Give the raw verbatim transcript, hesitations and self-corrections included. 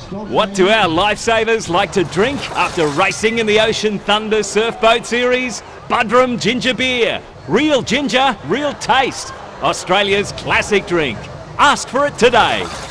What do our lifesavers like to drink after racing in the Ocean Thunder Surfboat Series? Budrum Ginger Beer. Real ginger, real taste. Australia's classic drink. Ask for it today.